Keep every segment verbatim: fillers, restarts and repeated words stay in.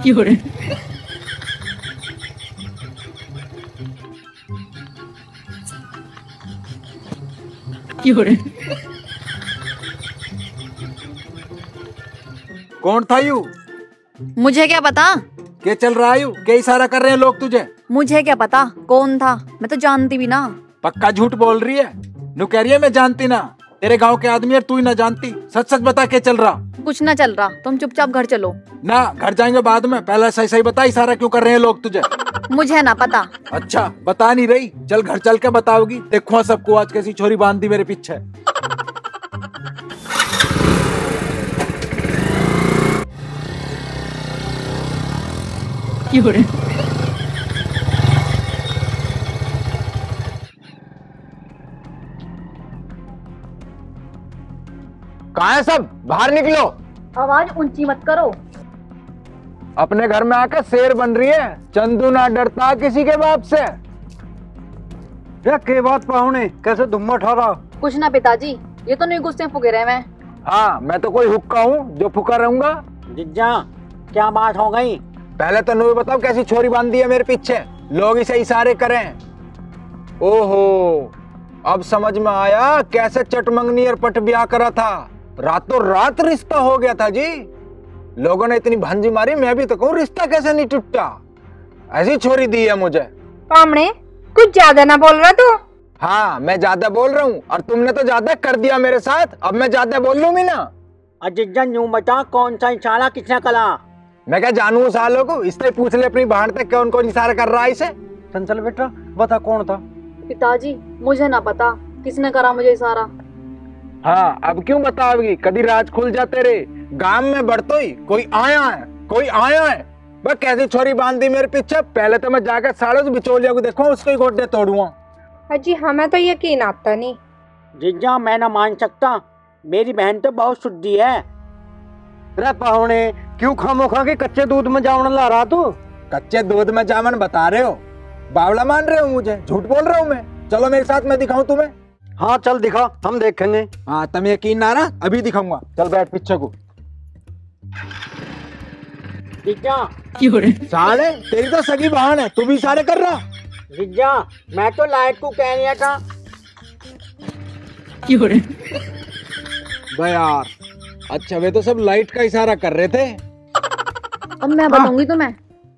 क्यों रे? क्यों रे? कौन था यू? मुझे क्या पता? क्या चल रहा है यू? क्या इशारा कर रहे हैं लोग तुझे? मुझे क्या पता कौन था, मैं तो जानती भी ना। पक्का झूठ बोल रही है। नु कह रही है मैं जानती ना। तेरे गांव के आदमी है, तू ही ना जानती। सच सच बता क्या चल रहा? कुछ ना चल रहा, तुम चुपचाप घर चलो। ना, घर जाएंगे बाद में, पहले सही सही बता इशारा क्यों कर रहे हैं लोग तुझे? मुझे ना पता। अच्छा, बता नहीं रही? चल घर चल के बताओगी। देखो सबको आज कैसी छोरी बांध दी मेरे पीछे। क्यों रे? कहाँ है सब? बाहर निकलो। आवाज ऊंची मत करो। अपने घर में आकर शेर बन रही है। चंदू ना डरता किसी के बाप से। के बात पाहुने कैसे धुम्मा ठा रहा? कुछ ना पिताजी, ये तो नहीं गुस्से फुके रहे मैं। हाँ, मैं तो कोई हुक्का हूँ जो फुका रहूंगा। जिज्जा क्या बात हो गई? पहले तो नहीं बताओ कैसी छोरी बांध दी है मेरे पीछे। लोग इसे इशारे करें। ओहो, अब समझ में आया कैसे चटमंगनी और पट ब्याह करा था। रातों रात रिश्ता हो गया था जी। लोगों ने इतनी भांजी मारी, मैं भी तो कहूँ रिश्ता कैसे नहीं टूटा। ऐसी छोरी दी है मुझे। पामणे कुछ ज्यादा ना बोल रहा तू? हाँ, मैं ज्यादा बोल रहा हूँ और तुमने तो ज्यादा कर दिया मेरे साथ। अब मैं ज्यादा बोल लूँ भी ना। जिज्जा यूं बता, कौन सा इशारा किसने करा? मैं क्या जानू सालों को? इससे पूछ ले अपनी बहन तक कौन कौन इशारा कर रहा है इसे। चंचल बेटा बता कौन था? पिताजी मुझे ना पता किसने करा मुझे इशारा। हाँ, अब क्यों बताओगी? कभी राज खुल जाते रे। गांव में बढ़तो ही कोई आया है, कोई आया है। बस कैसी छोरी बांध दी मेरे पीछे। पहले तो मैं जाकर साड़े बिचौलिया को देखो, उसको ही गोड्डे तोड़ूंगा। अजी हमें तो यकीन आता नहीं। जिज्जा मैं ना मान सकता, मेरी बहन तो बहुत शुद्धि है। अरे पाहुने क्यों खामोखा के कच्चे दूध में जावन ला रहा तू? कच्चे दूध में जामन बता रहे हो? बावला मान रहे हो मुझे? झूठ बोल रहा हूँ मैं? चलो मेरे साथ, मैं दिखाऊं तुम्हें। हाँ चल दिखा, हम देखेंगे। हाँ, तुम्हें यकीन ना रहा, अभी दिखाऊंगा। चल बैठ पीछे को। जिज्जा क्यों रे? साले तेरी तो सगी बहन है, तू भी इशारे कर रहा? जिज्जा मैं तो लाइट को कह रहा था। क्यों रे? बे यार, अच्छा वे तो सब लाइट का इशारा कर रहे थे। अब मैं बताऊंगी तुम्हें।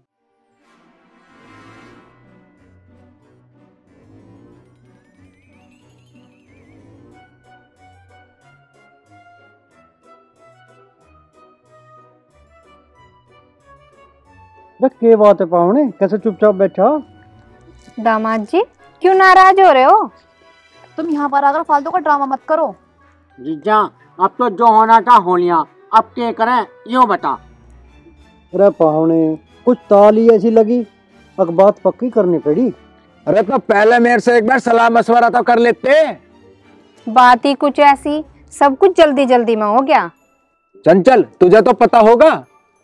के बात है पाहुने, कैसे चुपचाप बैठा? दामाद जी क्यों नाराज हो रहे हो? तुम यहाँ पर आकर फालतू का ड्रामा मत करो। जिज्जा अब तो जो होना था हो लिया, अब क्या करें यूं बता। अरे पाहुने कुछ ताली ऐसी लगी, अब बात पक्की करनी पड़ी। अरे तो पहले मेरे से एक बार सलाह मशवरा तो कर लेते। बात ही कुछ ऐसी, सब कुछ जल्दी जल्दी में हो गया। चंचल तुझे तो पता होगा।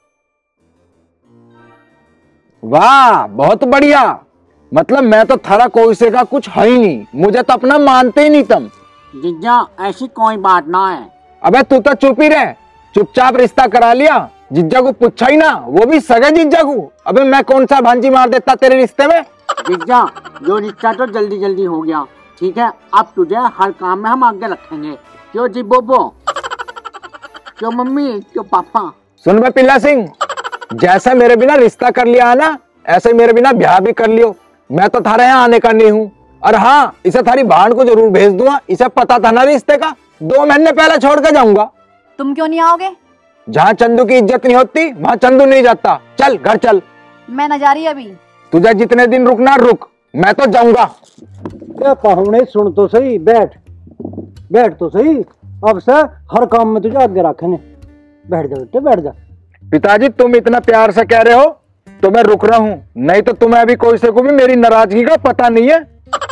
वाह बहुत बढ़िया, मतलब मैं तो थारा कोई से का कुछ है ही नहीं। मुझे तो अपना मानते ही नहीं तुम। जिज्जा ऐसी कोई बात ना है। अबे तू तो चुप ही रह, चुपचाप रिश्ता करा लिया। जिज्जा को पूछा ही ना, वो भी सगे जिज्जा को। अबे मैं कौन सा भांजी मार देता तेरे रिश्ते में? जिज्जा जो रिश्ता तो जल्दी जल्दी हो गया, ठीक है अब तुझे हर काम में हम आगे रखेंगे। क्यों जी बोबो? क्यों मम्मी? क्यों पापा? सुन बे पिल्ला सिंह, जैसा मेरे बिना रिश्ता कर लिया है ना, ऐसे मेरे बिना ब्याह भी कर लियो। मैं तो थारे यहाँ आने का नहीं हूँ। और हाँ, इसे थारी बहन को जरूर भेज दूंगा। इसे पता था ना रिश्ते का, दो महीने पहले छोड़ के जाऊंगा। तुम क्यों नहीं आओगे? जहाँ चंदू की इज्जत नहीं होती वहाँ चंदू नहीं जाता। चल घर चल। मैं न जा रही अभी। तुझे जितने दिन रुकना रुक, मैं तो जाऊंगा। क्या पाहुने सुन तो सही, बैठ बैठ तो सही। अब से हर काम में तुझे आगे रखेंगे। बैठ जा बेटे बैठ जा। पिताजी तुम इतना प्यार से कह रहे हो तो मैं रुक रहा हूँ, नहीं तो तुम्हें अभी कोई से को भी मेरी नाराजगी का पता नहीं है।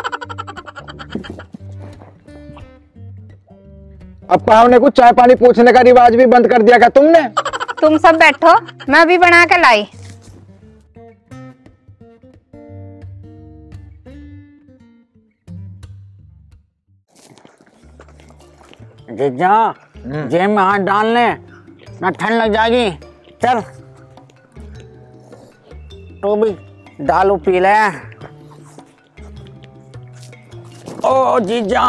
अब पाहुने को चाय पानी पूछने का रिवाज भी बंद कर दिया क्या तुमने? तुम सब बैठो, मैं अभी बना के लाई। जिज्जा जेब में हाथ डाल ले, ना ठंड लग जाएगी। चल तू भी दारू पी ले। ओ जीजा,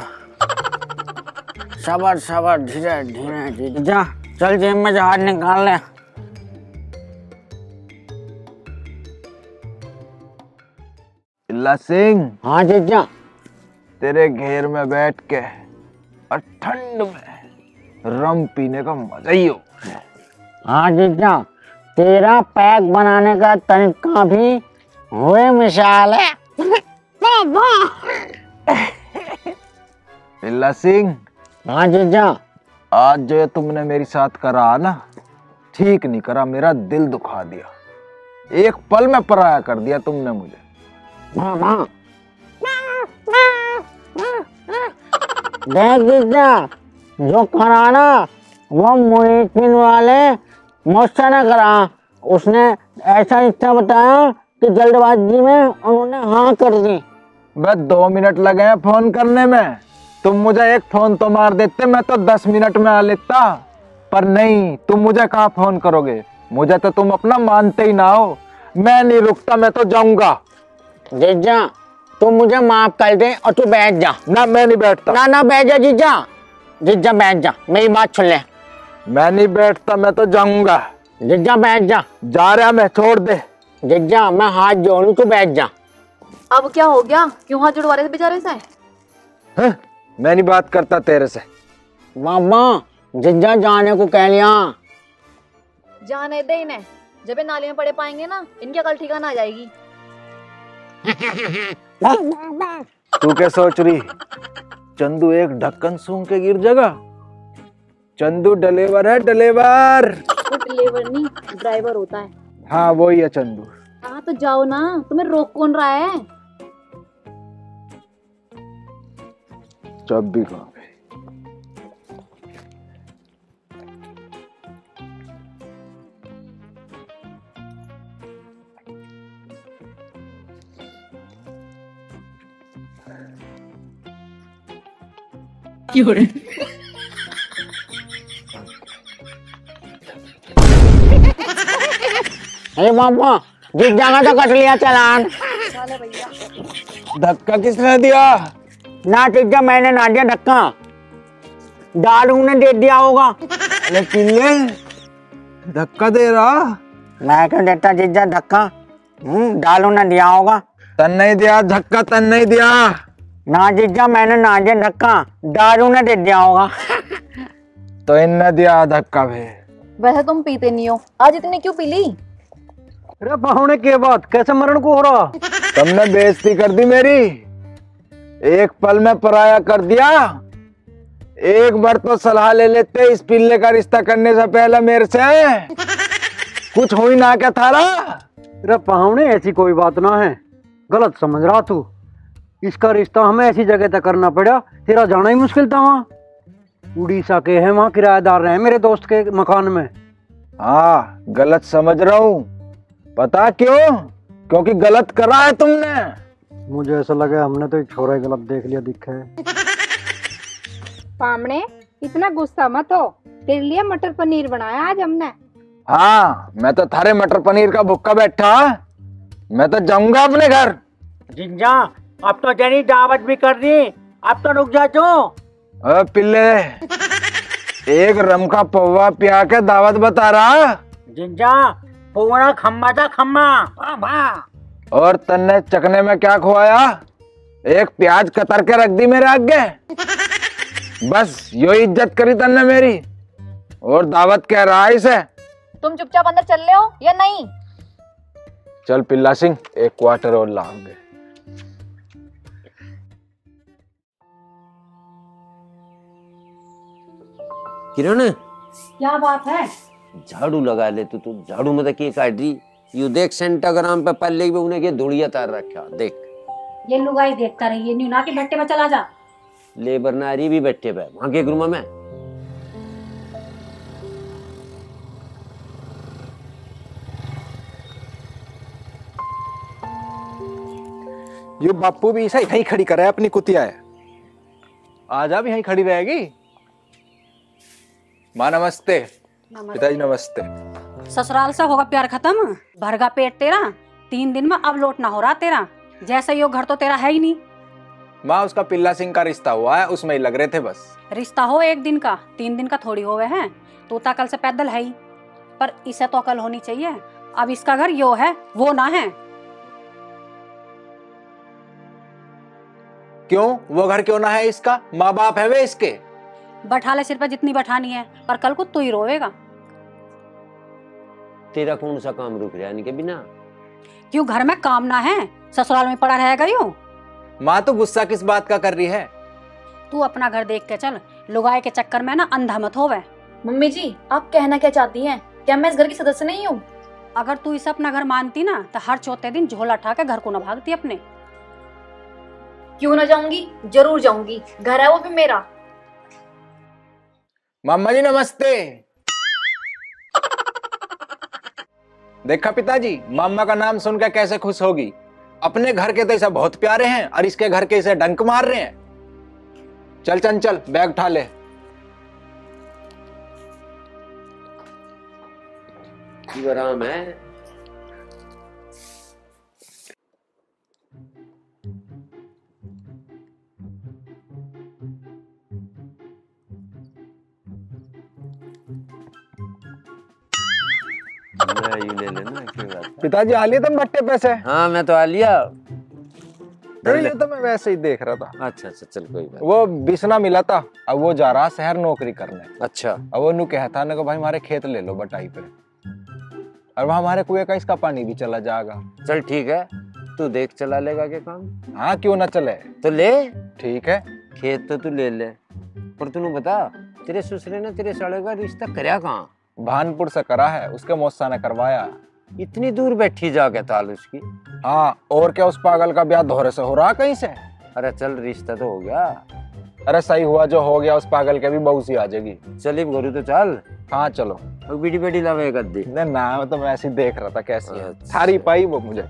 सबर सबर, धीरे धीरे जीजा। चल जेब में जहाज निकाल ले। पिल्ला सिंह। हाँ जीजा। तेरे घेर में बैठ के और ठंड में रम पीने का मजा ही हो। हाँ जीजा, तेरा पैक बनाने का तरीका भी हुए मिसाल है। पिल्ला सिंह। हाँ जीजा। आज जो ये तुमने मेरी साथ करा ना, ठीक नहीं करा, मेरा दिल दुखा दिया। एक पल में पराया कर दिया तुमने मुझे। देख जीजा, जो कराना वो मुनीतिन वाले मुझसे न करा। उसने ऐसा रिश्ता बताया कि जल्दबाजी में उन्होंने हाँ कर दी। बस दो मिनट लगे हैं फोन करने में, तुम मुझे एक फोन तो मार देते, मैं तो दस मिनट में आ लेता। पर नहीं, तुम मुझे कहाँ फोन करोगे, मुझे तो तुम अपना मानते ही ना हो। मैं नहीं रुकता, मैं तो जाऊंगा। जीजा, तू मुझे माफ कर दे और तू बैठ जा। ना मैं नहीं बैठता। ना ना बैठ जा जीजा। जीजा बैठ जा, मेरी बात सुन ले। मैं नहीं बैठता, मैं तो जाऊंगा। जीजा बैठ जा। जा रहा मैं, छोड़ दे। जीजा मैं हाथ जोड़ू, तू बैठ जा। अब क्या हो गया, क्यों हाथ जुड़वा रहे थे बेचारे से? है? मैं नहीं बात करता तेरे से। बाबा, जीजा जाने को कह लिया। जाने दे इन्हें, जब ये नाली में पड़े पाएंगे ना, इनकी अकल ठिकाना आ जाएगी। तू क्या सोच रही, चंदू एक ढक्कन सूंघ के गिर जाएगा? चंदू डलेवर है, डलेवर। वो डिलीवर नहीं, ड्राइवर होता है। हाँ वही है चंदू। हाँ तो जाओ ना, तुम्हें रोक कौन रहा है? जब भी कहाँ गई। क्यों रे? अरे बाबा, जीजा का तो कट लिया चालान। धक्का किसने दिया? ना जीजा, मैंने ना दिया धक्का, दारू ने दे दिया होगा। लेकिन ये धक्का दे रहा। मैं क्यों देता जीजा धक्का? हम्म, दारू ने दिया होगा। तन नहीं दिया धक्का, तन नहीं दिया। ना जीजा, मैंने ना दिया धक्का, दारू ने दे दिया होगा। तो इनने दिया धक्का भी। वैसे तुम पीते नहीं हो, आज इतनी क्यों पी ली? अरे पाहुणे के बाद कैसे मरण को हो रहा? तुमने बेइज्जती कर दी मेरी, एक पल में पराया कर दिया। एक बार तो सलाह ले लेते इस पिल्ले का रिश्ता करने से पहले मेरे से। कुछ हुई ना क्या थारा? अरे पाहुणे ऐसी कोई बात ना है, गलत समझ रहा तू। इसका रिश्ता हमें ऐसी जगह तक करना पड़ा, तेरा जाना ही मुश्किल था। वहाँ उड़ीसा के हैं, वहाँ किराएदार रहे मेरे दोस्त के मकान में। हाँ गलत समझ रहा हूँ, पता क्यों? क्योंकि गलत करा है तुमने। मुझे ऐसा लगा हमने तो एक छोरा गलत देख लिया दिखा है। पामणे, इतना गुस्सा मत हो, तेरे लिए मटर पनीर बनाया आज हमने। हाँ मैं तो थारे मटर पनीर का भुक्का बैठा, मैं तो जाऊंगा अपने घर। जीजा, अब तो जनी दावत भी कर दी, अब तो रुक जा। जो पिल्ले, एक रम का पौवा पिया के दावत बता रहा। जीजा, पूरा खम्मा था खम्मा। और तन्ने चकने में क्या खुआया? एक प्याज कतर के रख दी मेरे आगे। बस यो इज्जत करी तन्ने मेरी, और दावत कह रहा है इसे। तुम चुपचाप अंदर चल रहे हो या नहीं? चल पिल्ला सिंह, एक क्वार्टर और लाओगे। किरण, क्या बात है? झाड़ू लगा ले तू। तू झाड़ू में के काट रही। यू देख सेंटाग्राम पे पल्ले पे उन्हें के धुड़िया तार रखा देख। ये लुगाई देखता रही, ये न्यूना के भट्टे में चला जा। लेबर नारी भी बैठे पे वहां के रूम में। ये बापू भी ऐसा यहीं खड़ी करे अपनी कुतिया है। आजा भी यहीं खड़ी रहेगी। माँ नमस्ते। पिताजी नमस्ते। ससुराल से होगा प्यार खत्म, भरगा पेट तेरा। तीन दिन में अब लौटना हो रहा तेरा, जैसा यो घर तो तेरा है ही नहीं। माँ उसका पिल्ला सिंह का रिश्ता हुआ है, उसमें ही लग रहे थे बस। रिश्ता हो एक दिन का, तीन दिन का थोड़ी होवे हैं। तू तो अकल से पैदल है ही, पर इसे तो अकल होनी चाहिए। अब इसका घर यो है, वो ना है। क्यों? वो घर क्यों ना है इसका? माँ बाप है वे इसके। बैठा ले सिर पे जितनी बैठानी है, पर कल को तू ही रोएगा। तेरा कौन सा काम रुक रहा है इनके बिना? क्यों घर में काम ना है? ससुराल में पड़ा रहेगा यूं? माँ तो गुस्सा किस बात का कर रही है? तू अपना घर देख के चल, लुगाई के चक्कर में ना अंधा मत होवे। मम्मी जी आप कहना क्या चाहती हैं? क्या मैं इस घर की सदस्य नहीं हूँ? अगर तू इसे अपना घर मानती ना तो हर चौथे दिन झोला उठा के घर को न भागती अपने। क्यों ना जाऊंगी, जरूर जाऊंगी, घर है वो भी मेरा। मामा जी नमस्ते। देखा पिताजी, मामा का नाम सुनकर कैसे खुश होगी। अपने घर के तो इसे बहुत प्यारे हैं और इसके घर के इसे डंक मार रहे हैं। चल चंचल बैग उठा ले। आराम है। ले लेना पिताजी आ लिए तुम भट्टे पे से? हाँ मैं तो आ लिया। ये तो मैं वैसे ही देख रहा था। अच्छा अच्छा चल कोई बात। वो बिसना मिला था, अब वो जा रहा शहर नौकरी करने। अच्छा। अब वो नु कहता ना को भाई हमारे खेत ले लो बटाई पे, और वहाँ हमारे कुएं का इसका पानी भी चला जाएगा। चल ठीक है, तू देख चला लेगा के काम। हाँ क्यों ना चले, तो ले। ठीक है खेत तो तू ले ले, पर तूने बता तेरे ससुरे ने तेरे साले का रिश्ता करया कहाँ? भानपुर से करा है, उसके मौसा ने करवाया। इतनी दूर बैठी जाके ताल उसकी। हाँ और क्या, उस पागल का ब्याह दोहरे से हो रहा कहीं से। अरे चल रिश्ता तो हो गया। अरे सही हुआ जो हो गया, उस पागल के भी बहू सी आ जाएगी। चल गुरु तो चल। हाँ चलो। बीड़ी बेड़ी लावे गद्दी। नहीं ना, तो मैं ऐसे देख रहा था कैसी है। अच्छा। थारी पाई वो मुझे।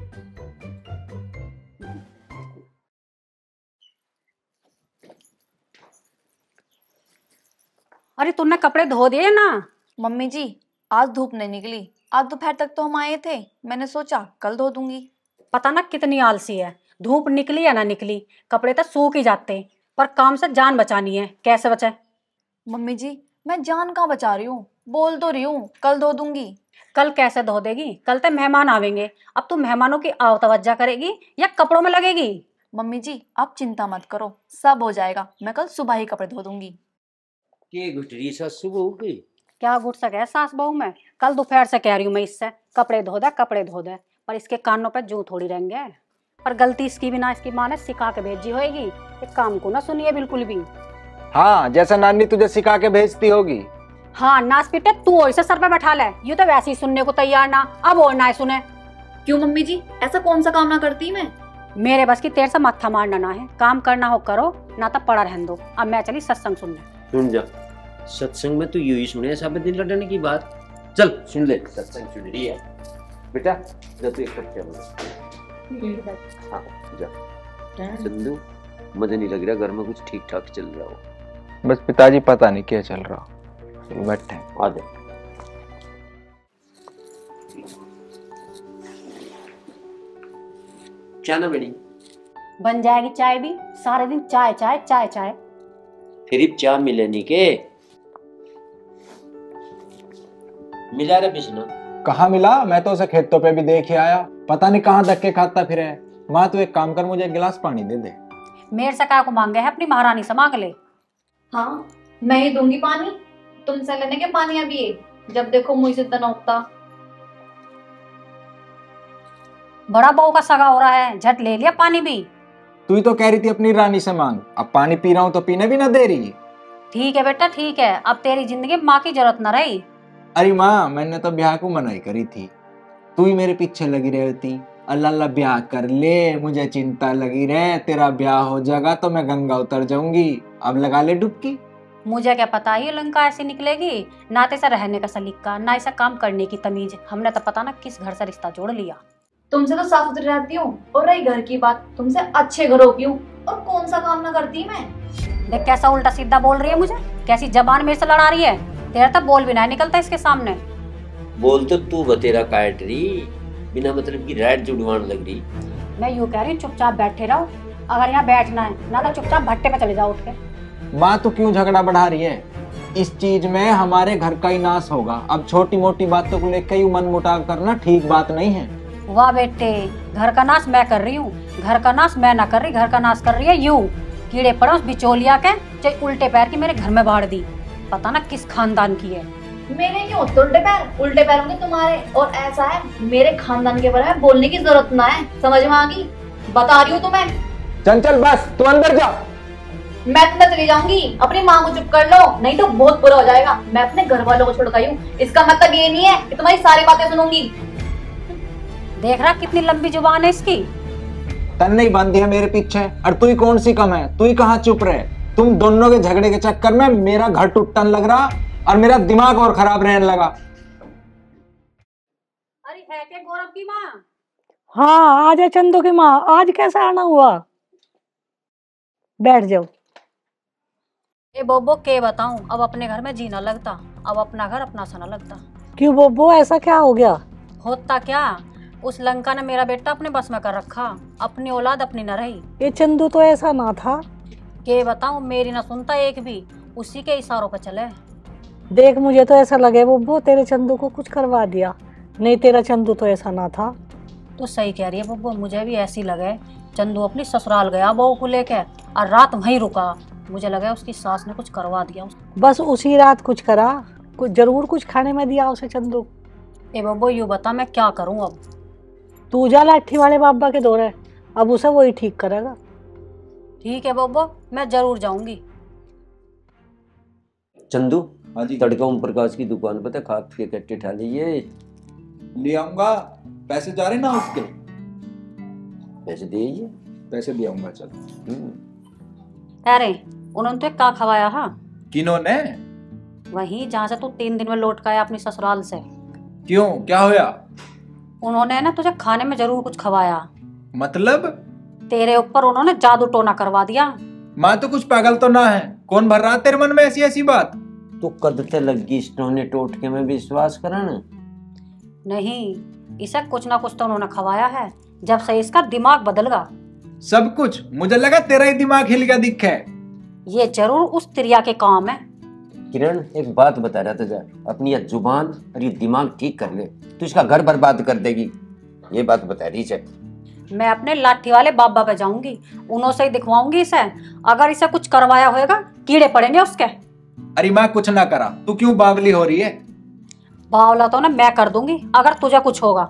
अरे तूने कपड़े धो दिए ना? मम्मी जी आज धूप नहीं निकली, आज दोपहर तक तो हम आए थे, मैंने सोचा कल धो दूंगी। पता ना कितनी आलसी है, धूप निकली या ना निकली कपड़े तो सूख ही जाते, पर काम से जान बचानी है, कैसे बचे? मम्मी जी मैं जान कहाँ बचा रही हूँ, बोल तो रही हूँ कल धो दूंगी। कल कैसे धो देगी? कल तो मेहमान आवेंगे, अब तू मेहमानों की आव तवज्जा करेगी या कपड़ों में लगेगी? मम्मी जी आप चिंता मत करो, सब हो जाएगा, मैं कल सुबह ही कपड़े धो दूंगी। के गुटरी सासू बहू की क्या गुट सके सास बहू में? कल दोपहर से कह रही हूँ मैं इससे कपड़े धो दे कपड़े धो दे, पर इसके कानों पे जू थोड़ी रहेंगे। पर गलती इसकी भी ना, इसकी माँ ने सिखा के भेजी होगी, एक काम को ना सुनिए बिल्कुल भी। हाँ जैसा नानी तुझे सिखा के भेजती होगी। हाँ नाच पीटे तू इसे सर पे बैठा ले, यूँ तो वैसे ही सुनने को तैयार ना, अब और ना सुने। क्यों मम्मी जी ऐसा कौन सा काम ना करती मैं? मेरे बस की तेरे से मत्था मारना ना है, काम करना हो करो ना तो पड़ा रहने दो। अब मैं चली सत्संग सुनने। सुन जा, सत्संग में तू यू ही सुने सब दिन लड़ने की बात। चल सुन ले, सत्संग सुन रही है बेटा। जा तू एक कप चाय बना। हाँ जा चंदू, मुझे नहीं लग रहा घर में कुछ ठीक ठाक चल रहा हो। बस पिताजी पता नहीं क्या चल रहा। चलो बैठे आ जा। क्या ना बनी बन जाएगी चाय भी, सारे दिन चाय चाय चाय चाय। फिर चाय मिले नहीं के मिला रे बिस्ना? कहाँ मिला? मैं तो उसे खेतों पे भी देख आया, पता नहीं कहाँ धक्के खाता फिर है। माँ तू एक काम कर, मुझे एक गिलास पानी दे दे। मेरे से क्या को मांगे है, अपनी महारानी से मांग ले। हाँ मैं ही दूंगी पानी, तुमसे लेने के पानी अभी है, जब देखो मुझे से इतना उगता। बड़ा बहू का सगा हो रहा है, झट ले लिया पानी भी। तू ही तो कह रही थी अपनी रानी से मांग, अब पानी पी रहा हूँ तो पीने भी ना दे रही। ठीक है बेटा ठीक है, अब तेरी जिंदगी माँ की जरूरत न रही। अरे माँ मैंने तो ब्याह को मनाई करी थी, तू ही मेरे पीछे लगी रहती। अल्लाह अल्लाह ब्याह कर ले, मुझे चिंता लगी रहे, तेरा ब्याह हो जाएगा तो मैं गंगा उतर जाऊंगी, अब लगा ले डुबकी। मुझे क्या पता ये लंका ऐसी निकलेगी, ना तो ऐसा रहने का सलीका ना ऐसा काम करने की तमीज। हमने तो पता ना किस घर से रिश्ता जोड़ लिया। तुमसे तो साफ सुथरी रहती हूँ, और रही घर की बात, तुमसे अच्छे घरों की हूँ, और कौन सा काम ना करती मैं। देख कैसा उल्टा सीधा बोल रही है मुझे, कैसी जबान मेरे से लड़ा रही है। तेरा तो बोल भी नहीं निकलता इसके सामने। बोल तो तू बतेरा काट रही, बिना मतलब की राइट जुड़वान लग रही। मैं यूँ कह रही हूँ चुपचाप बैठे रहो, अगर यहाँ बैठना है ना तो चुपचाप भट्टे पे चले जाओ उठ के। माँ तो क्यों झगड़ा बढ़ा रही है? इस चीज में हमारे घर का ही नाश होगा। अब छोटी मोटी बातों को लेकर ही मन मुटाव करना ठीक बात नहीं है। वाह बेटे, घर का नाश मैं कर रही हूँ, घर का नाश मैं ना कर रही, घर का नाश कर रही है यू। कीड़े पड़े उस बिचौलिया के, चाहे उल्टे पैर की मेरे घर में बाढ़ दी, पता ना किस खानदान की है। मेरे क्यों होते उल्टे पैर? उल्टे पैर होंगे तुम्हारे। और ऐसा है, मेरे खानदान के बारे में बोलने की जरूरत ना है, समझ में आ गई? बता रही हूँ तुम्हें। चंचल बस, तू अंदर जा। मैं अंदर चली जाऊंगी, अपनी माँ को चुप कर लो, नहीं तो बहुत बुरा हो जाएगा। मैं अपने घर वालों को छोड़ गई हूँ, इसका मतलब ये नहीं है कि तुम्हारी सारी बातें सुनूंगी। देख रहा कितनी लंबी जुबान है इसकी। तन नहीं बांधी है मेरे पीछे, और तू ही कौन सी कम है? तू ही कहाँ चुप रहे? तुम दोनों के झगड़े के चक्कर में मेरा घर टूटने लग रहा और मेरा दिमाग और खराब रहने लगा। अरे है क्या गौरव की माँ? हाँ, आज है चंदू की माँ। आज कैसा आना हुआ? बैठ जाओ। ए बोबो के बताऊं, अब अपने घर में जीना लगता, अब अपना घर अपना सा ना लगता। क्यों बोबो, ऐसा क्या हो गया? होता क्या, उस लंका ने मेरा बेटा अपने बस में कर रखा, अपनी औलाद अपनी न रही। ये चंदू तो ऐसा ना था। के बताऊं, मेरी ना सुनता एक भी, उसी के इशारों पर चले। देख, मुझे तो ऐसा लगे बोबो तेरे चंदू को कुछ करवा दिया, नहीं तेरा चंदू तो ऐसा ना था। तो सही कह रही है बोबो, मुझे भी ऐसी लगे। चंदू अपनी ससुराल गया बहू को लेकर और रात वहीं रुका, मुझे लगा उसकी सास ने कुछ करवा दिया। बस उसी रात कुछ करा, कुछ जरूर कुछ खाने में दिया उसे चंदू। ए बब्बो यूँ बता मैं क्या करूं अब? तू जा लाठी वाले बाबा के दौरे, अब उसे वही ठीक करेगा। ठीक है बब्बो, मैं जरूर जाऊंगी। चंदू, हाँ जी। तड़का ओम प्रकाश की दुकान पे खाद के कट्टे ठा लिए ले आऊंगा, पैसे जा रहे ना उसके। पैसे दे, पैसे ले आऊंगा। चल। अरे उन्होंने तो क्या खवाया? हाँ, किन्होंने? वही जहाँ से तू तीन दिन में लौट के आया अपनी ससुराल से। क्यों, क्या होया? उन्होंने ना तुझे खाने में जरूर कुछ खवाया। मतलब? तेरे ऊपर उन्होंने जादू टोना करवा दिया। माँ तो कुछ पागल तो ना है? कौन भर रहा तेरे मन में ऐसी ऐसी बात? तो कदते लगी स्टोने टोटके में विश्वास करा ना? नहीं, इसे कुछ ना कुछ तो उन्होंने खवाया है, जब से इसका दिमाग बदल गया। सब कुछ? मुझे लगा तेरा ही दिमाग हिल गया दिखे। ये जरूर उस तिरिया के काम है। किरण, एक बात बता रहा तुझे, अपनी ये जुबान और ये दिमाग ठीक कर ले, तू इसका घर बर्बाद कर देगी, ये बात बता रही है। मैं अपने लाठी वाले बाबा पे जाऊंगी, उन्हों से ही दिखवाऊंगी इसे, अगर इसे कुछ करवाया होएगा कीड़े पड़ेंगे उसके। अरे माँ कुछ ना करा, तू क्यों बावली हो रही है? बावला तो ना मैं कर दूंगी अगर तुझे कुछ होगा।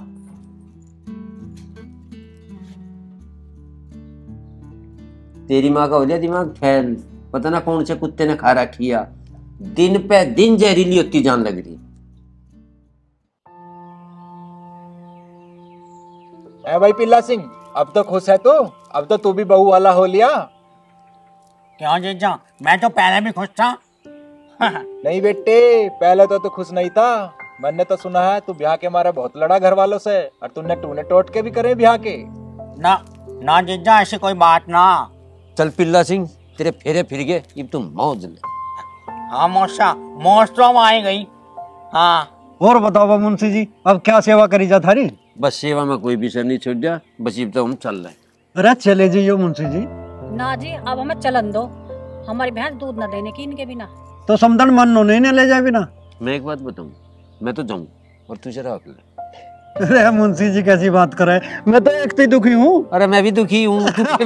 तेरी माँ का हो गया दिमाग फैल, पता ना कौन से कुत्ते ने खा रखी है, दिन पे दिन जहरीली होती जान लग रही। ए भाई पिल्ला सिंह, अब तो खुश है तू? अब तो तू भी बहू वाला हो लिया? क्यों जीजा, मैं तो पहले भी खुश था। नहीं बेटे, पहले तो तू खुश नहीं था। मैंने तो सुना है तू ब्याह के मारे बहुत लड़ा घर वालों से, और तूने टूने टोट के भी करे ब्याह के। ना ना जीजा, ऐसी कोई बात ना। चल पिल्ला सिंह, तेरे फेरे फिर गए, अब तुम मौज ले। हाँ मौसा, मौज तो हम आई गई। हाँ, और बताओ मुंशी जी, अब क्या सेवा करी जा थारी? बस सेवा में कोई भी सर नहीं छोड़ दिया, बस अब तो हम चल रहे। अरे चले जाइयो मुंशी जी। ना जी, अब हमें चलन दो, हमारी भैंस दूध न देने की इनके बिना। तो समदन मन नो नहीं ले जाए बिना। मैं एक बात बताऊं, मैं तो जाऊं और तू जरा अकेला। अरे मुंशी जी कैसी बात कर रहे, मैं तो एक ही दुखी हूँ। अरे मैं भी दुखी हूँ।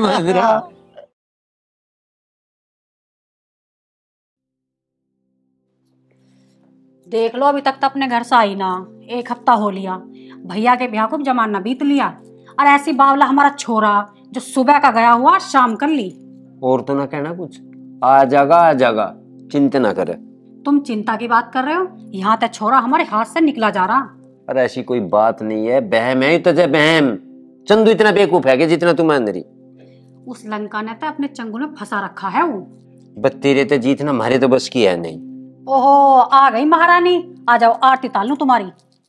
देख लो, अभी तक तो अपने घर से आई ना, एक हफ्ता हो लिया, भैया के ब्याह को जमाना बीत लिया, और ऐसी बावला हमारा छोरा जो सुबह का गया हुआ शाम कर ली। और तो ना कहना कुछ, आ जागा आ जागा, चिंता ना करे। तुम चिंता की बात कर रहे हो, यहाँ तक छोरा हमारे हाथ से निकला जा रहा। अरे ऐसी कोई बात नहीं है, बहम है तुझे बहम। चंदू इतना बेवकूफ है कि जितना तुम अंदर ही। उस लंका ने तो अपने चंगुल में फंसा रखा है वो। बस तेरे तो जीतना हमारे तो बस की है नहीं। ओहो, आ गई महारानी, आ जाओ आरती तालू तुम्हारी।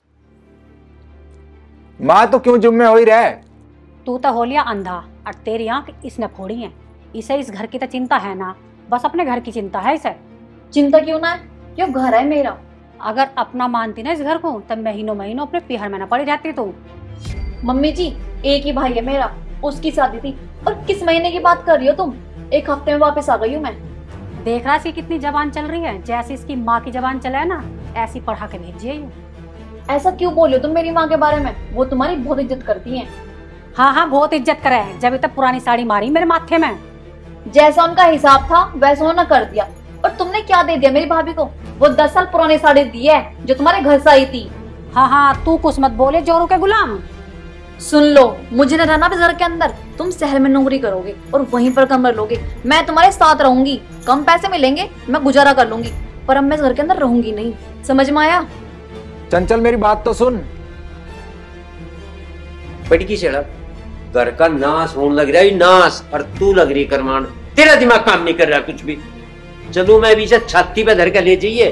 माँ तो क्यों जुम्मे हो ही रहे? तू तो हो लिया अंधा, और तेरी आंख इसने फोड़ी है। इसे इस घर की तो चिंता है ना, बस अपने घर की चिंता है इसे। चिंता क्यों ना है, क्यों घर है मेरा। अगर अपना मानती ना इस घर को, तब महीनों महीनों अपने पीहर में न पड़ी रहती तू। मम्मी जी, एक ही भाई है मेरा, उसकी शादी थी। और किस महीने की बात कर रही हो तुम? एक हफ्ते में वापस आ गई हूँ मैं। देख रहा है इसकी कितनी जबान चल रही है, जैसे इसकी माँ की जबान चला है ना, ऐसी पढ़ा के भेजिए यूं। ऐसा क्यों बोल रहे हो तुम मेरी माँ के बारे में? वो तुम्हारी बहुत इज्जत करती हैं। हाँ हाँ, बहुत इज्जत करे है, जब तक पुरानी साड़ी मारी मेरे माथे में। जैसा उनका हिसाब था वैसा उन्होंने कर दिया। और तुमने क्या दे दिया मेरी भाभी को? वो दस साल पुरानी साड़ी दी है जो तुम्हारे घर से आई थी। हाँ हाँ, तू कुछ मत बोले जोरू के गुलाम। सुन लो, मुझे न रहना घर के अंदर। तुम शहर में नौकरी करोगे और वहीं पर कमरा लोगे। मैं तुम्हारे साथ रहूंगी, कम पैसे मिलेंगे, मैं गुजारा कर लूंगी, पर अब मैं घर के अंदर रहूंगी नहीं। समझ में आया? चंचल मेरी बात तो सुन। पटकी सड़क घर का नाश होने लग रहा है, नाश, और तू लग रही करमान। तेरा दिमाग काम नहीं कर रहा कुछ भी। चलो मैं अभी से छाती पे धर के ले जाइए।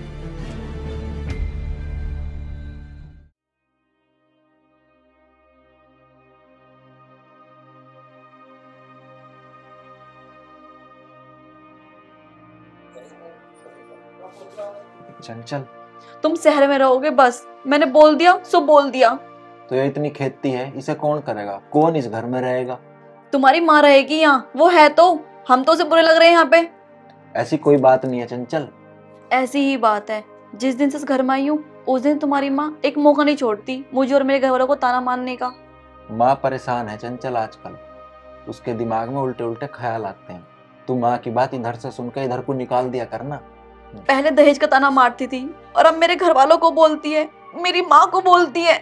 चंचल तुम शहर में रहोगे बस, मैंने बोल दिया सो बोल दिया। तो ये इतनी खेती है, इसे कौन करेगा? कौन इस घर में रहेगा? तुम्हारी माँ रहेगी यहाँ, वो है तो। हम तो उसे बुरे लग रहे हैं यहाँ पे। ऐसी कोई बात नहीं है चंचल। ऐसी ही बात है। जिस दिन से इस घर में आई हूँ उस दिन तुम्हारी माँ एक मौका नहीं छोड़ती मुझे और मेरे घर वालों को ताना मारने का। माँ परेशान है चंचल आजकल, उसके दिमाग में उल्टे उल्टे ख्याल आते हैं। तू माँ की बात इधर से सुनकर इधर को निकाल दिया करना। पहले दहेज का ताना मारती थी और अब मेरे घर वालों को बोलती है, मेरी माँ को बोलती है।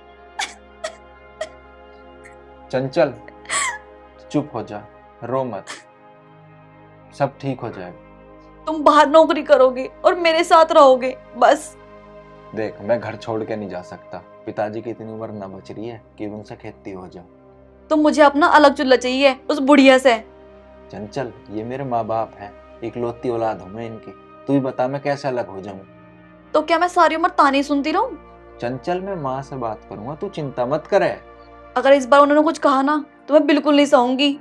चंचल चुप हो जा, रो मत, सब ठीक हो जाएगा। तुम बाहर नौकरी करोगे और मेरे साथ रहोगे बस। देख, मैं घर छोड़ के नहीं जा सकता। पिताजी की इतनी उम्र ना बच रही है कि उनसे खेती हो जाओ। तो मुझे अपना अलग चूल्हा चाहिए उस बुढ़िया से। चंचल ये मेरे माँ बाप हैं, इकलौती औलाद हूँ मैं इनकी। तू ही बता मैं कैसे अलग हो जाऊं? तो क्या मैं सारी उम्र ताने सुनती रहूं? चंचल मैं माँ से बात करूंगा, तू चिंता मत करे। अगर इस बार उन्होंने कुछ कहा ना तो मैं बिल्कुल नहीं सहूंगी।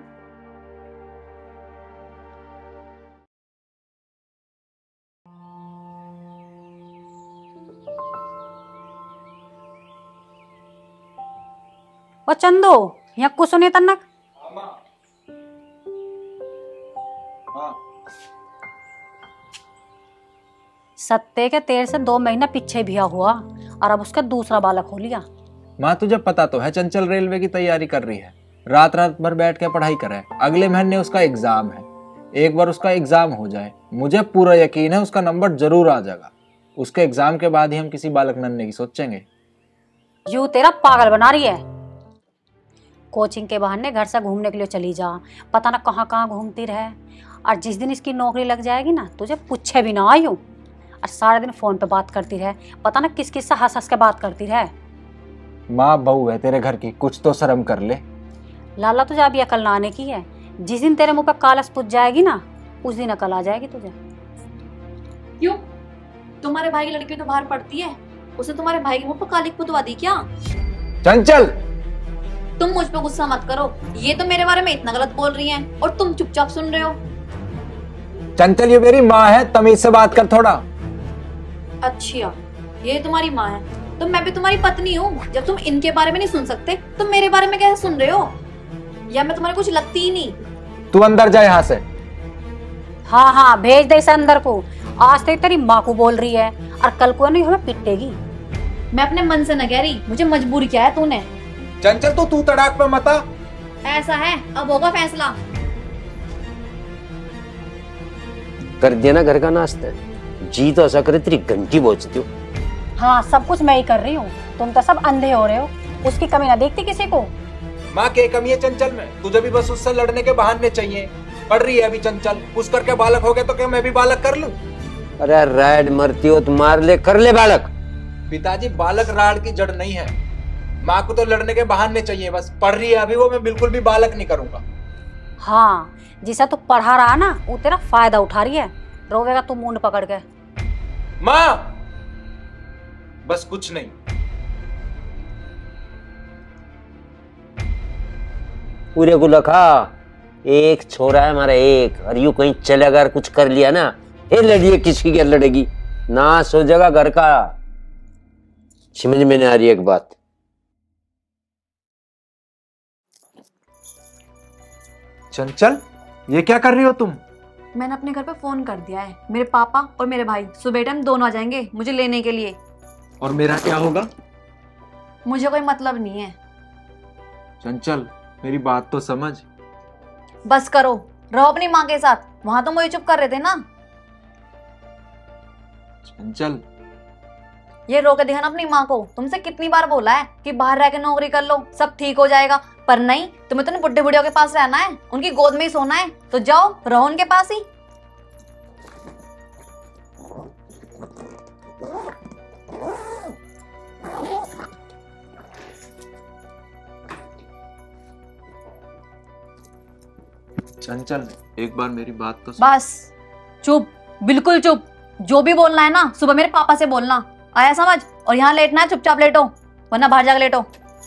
ओ चंदो, यहाँ कुछ सुनिए तन्नक। सत्ते के तेर से दो महीना पीछे बिया हुआ और अब उसका दूसरा बालक हो लिया। माँ तुझे पता तो है चंचल रेलवे की तैयारी कर रही है, रात रात भर बैठ के पढ़ाई कर रहा है। अगले महीने उसका एग्जाम है। एक बार उसका एग्जाम हो जाए, मुझे पूरा यकीन है उसका नंबर जरूर आ जाएगा। उसके एग्जाम के बाद ही हम किसी बालक नन्हे की सोचेंगे। यू तेरा पागल बना रही है। कोचिंग के बहाने घर से घूमने के लिए चली जा, पता ना कहाँ कहाँ घूमती रहे। और जिस दिन इसकी नौकरी लग जाएगी ना, तुझे पूछे भी ना आई हूँ। और सारा दिन फोन पे बात करती रहे, पता ना किस किस से हंस हंस के बात करती रहे। माँ बहू है तेरे घर की, कुछ तो शर्म कर ले। लाला तुझे अभी अकल ना आने की है। जिस दिन तेरे मुंह पे कालस पुज जाएगी ना, उस दिन अकल आ जाएगी तुझे। क्यों? तुम्हारे भाई की लड़की तो बाहर पढ़ती है, उसे तुम्हारे भाई के मुंह पर कालिक पुतवा दी क्या? चंचल तुम मुझ पे गुस्सा मत करो, ये तो मेरे बारे में इतना गलत बोल रही हैं और तुम चुपचाप सुन रहे हो। चंचल ये मेरी माँ है, तमीज से बात कर थोड़ा। अच्छा, ये तुम्हारी माँ है तो मैं भी तुम्हारी पत्नी हूँ। जब तुम इनके बारे में नहीं सुन सकते तो मेरे बारे में कैसे सुन रहे हो? या मैं तुम्हारी कुछ लगती ही नहीं? तू अंदर जा यहाँ से। हाँ हाँ, भेज दे इसे अंदर को। आज तक तेरी माँ को बोल रही है और कल को नहीं हमें पिटेगी। मैं अपने मन से न कह रही, मुझे मजबूरी क्या है तूने। चंचल तू तू तड़ाक पे मत आ। ऐसा है, अब होगा फैसला। कर दिया ना घर का नाश्ता। जी तो ऐसा करे तेरी घंटी बजती हो। हाँ, सब कुछ मैं ही कर रही हूँ, तुम तो सब अंधे हो रहे हो। उसकी कमी ना देखती किसी को। माँ के कमी है चंचल में, तुझे भी बस उससे लड़ने के बहाने चाहिए। पढ़ रही है अभी चंचल, उस करके बालक हो गए तो क्या मैं भी बालक कर लूं? अरे राड मरती हो तो मार ले, कर ले बालक। पिताजी बालक राड की जड़ नहीं है। माँ को तो लड़ने के बहाने चाहिए बस। पढ़ रही है अभी वो, मैं बिल्कुल भी बालक नहीं करूंगा। हाँ, जिसे तू पढ़ा रहा ना वो तेरा फायदा उठा रही है। रोवेगा तू मुंड पकड़ के। माँ बस कुछ नहीं। पूरे को लखा एक छोरा है हमारा एक, और यूं कहीं चले अगर कुछ कर लिया ना, ये लड़िए किसकी क्या लड़ेगी, नाश हो जाएगा घर का। समझ में नहीं आ रही एक बात। चंचल, ये क्या कर रही हो तुम? मैंने अपने घर पे फोन कर दिया है। मेरे पापा और मेरे भाई सुबह टाइम दोनों आ जाएंगे मुझे लेने के लिए। और मेरा क्या होगा? मुझे कोई मतलब नहीं है। चंचल, मेरी बात तो समझ। बस करो, रहो अपनी माँ के साथ। वहां तो मुझे चुप कर रहे थे ना। चंचल, ये रो के दिखाना अपनी माँ को। तुमसे कितनी बार बोला है कि बाहर रह के नौकरी कर लो, सब ठीक हो जाएगा, पर नहीं, तुम्हें तो बुढ़े बुढ़ियों के पास रहना है, उनकी गोद में ही सोना है। तो जाओ, रहो उनके पास ही। चंचल, एक बार मेरी बात तो सुन। बस चुप, बिल्कुल चुप। जो भी बोलना है ना सुबह मेरे पापा से बोलना, आया समझ? और यहाँ लेटना है चुपचाप लेटो, वरना बाहर जाकर लेटो।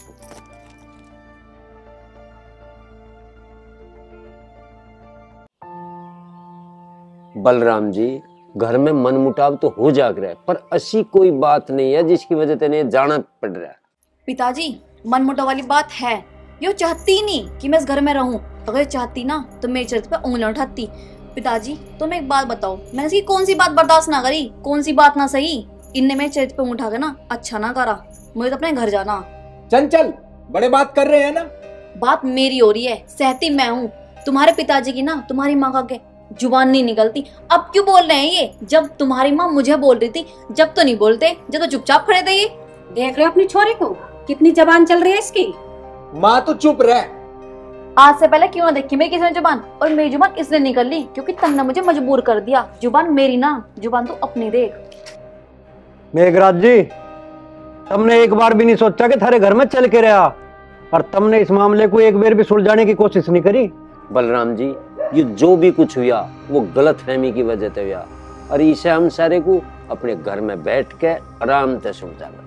बलराम जी, घर में मनमुटाव तो हो जाग रहा है, पर ऐसी कोई बात नहीं है जिसकी वजह से जाना पड़ रहा है। पिताजी, मनमुटाव वाली बात है। यो चाहती नहीं कि मैं इस घर में रहूं। अगर चाहती ना तो मेरे चरित्र पे उंगलियां उठाती। पिताजी, तुम एक बात बताओ, मैंने इसकी कौन सी बात बर्दाश्त ना करी? कौन सी बात ना सही? इनने मेरे चरित्र पे उठा के ना अच्छा ना करा। मुझे तो अपने घर जाना। चंचल, बड़े बात कर रहे हैं ना। बात मेरी हो रही है, सहती मैं हूँ। तुम्हारे पिताजी की ना तुम्हारी माँ का के जुबान नहीं निकलती। अब क्यों बोल रहे हैं ये? जब तुम्हारी माँ मुझे बोल रही थी, जब तो नहीं बोलते, जब तो चुपचाप खड़े थे। ये देख रहे हो अपनी छोरी को, कितनी जबान चल रही है इसकी। माँ तो चुप रह। आज से पहले क्यों ना देखी मेरी किसी ने जुबान? और मेरी जुबान इसलिए निकल ली क्योंकि तुमने मुझे मजबूर कर दिया। जुबान मेरी ना, जुबान तो अपनी देख। मेघराज जी, तुमने एक बार भी नहीं सोचा कि थारे घर में चल के रहा, और तुमने इस मामले को एक बार भी सुलझाने की कोशिश नहीं करी। बलराम जी, ये जो भी कुछ हुआ वो गलत फहमी की वजह से हुआ, और इसे हम सारे को अपने घर में बैठ के आराम से सुलझाना।